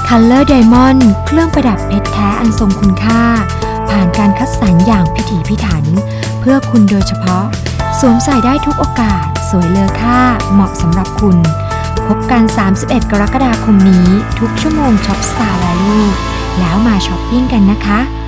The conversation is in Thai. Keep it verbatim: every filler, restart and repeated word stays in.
Color Diamond เครื่องประดับเพชรแท้อันทรงคุณค่าผ่านการคัดสรรอย่างพิถีพิถันเพื่อคุณโดยเฉพาะสวมใส่ได้ทุกโอกาสสวยเลอค่าเหมาะสำหรับคุณพบกันสามสิบเอ็ดกรกฎาคมนี้ทุกชั่วโมงช็อป Star Value แล้วมาช้อปปิ้งกันนะคะ